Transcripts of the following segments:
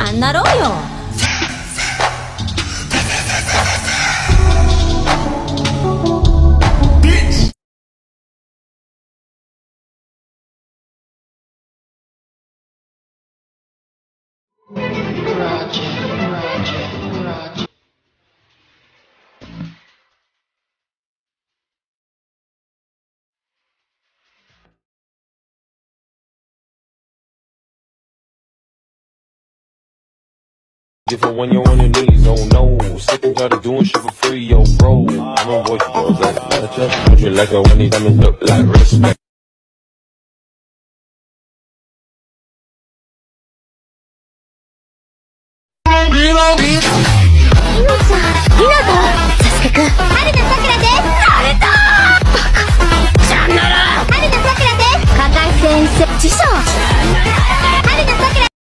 あんなろうよ。 For when you're on your knees, oh no. Sick and tired of doing shit for free, yo, bro. I'm a voice, yo, like, put you like a when he diamonds look like respect. ひなた、サスケくん、春菜さくらです。されたー。バカ。さんなら。春菜さくらです。加賀先生、師匠。春菜さくら。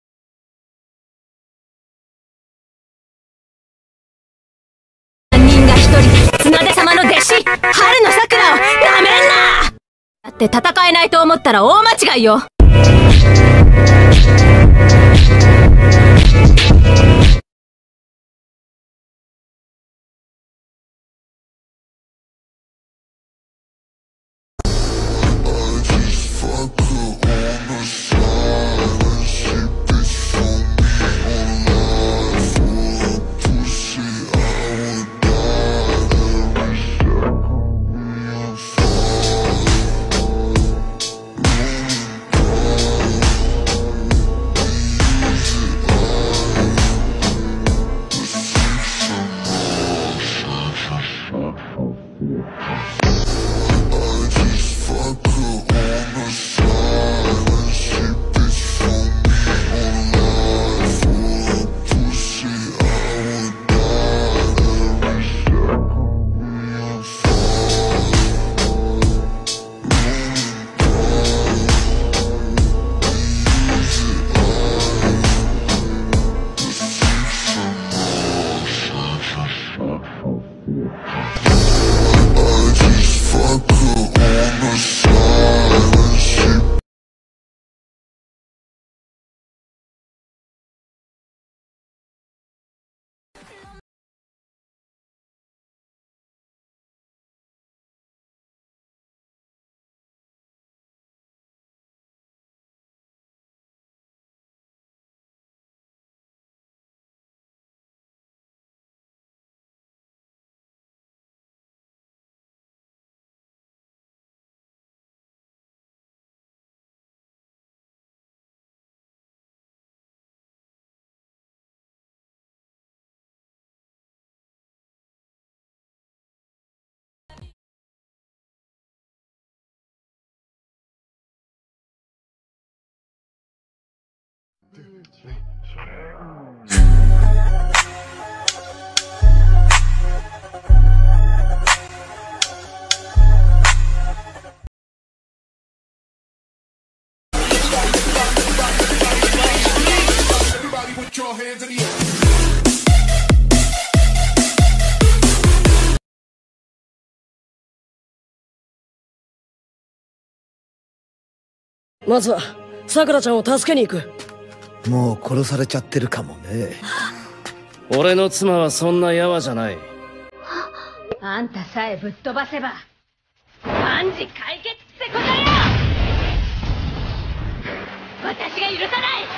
3人が1人、綱手様の弟子、春の桜をなめんな。だって戦えないと思ったら大間違いよ。 まずはさくらちゃんを助けに行く。 もう殺されちゃってるかもね。 俺の妻はそんなやわじゃない。 あんたさえぶっ飛ばせば万事解決ってことよ。私が許さない。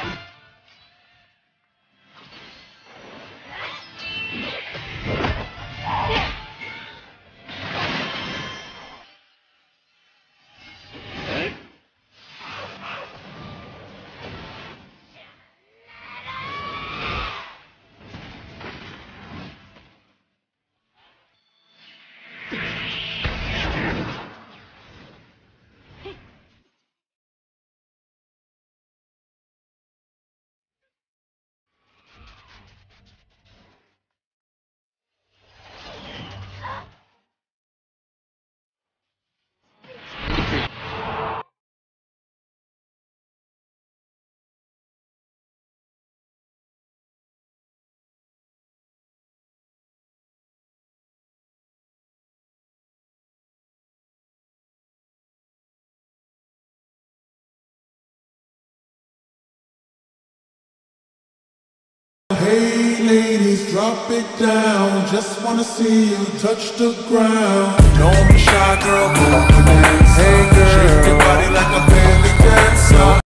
drop it down. Just wanna see you touch the ground. Don't be shy, girl, go up and dance. Hey girl, shake your body like a belly dancer.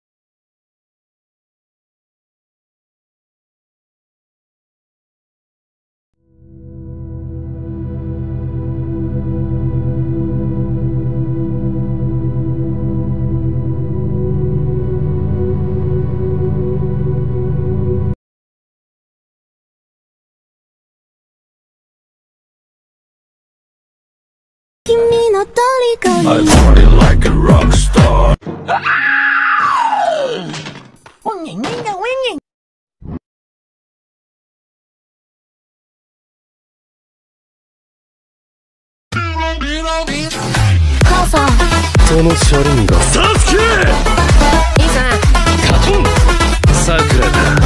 I party like a rock star. 母さん、 その車輪がサスケいいかなカトンさくらだ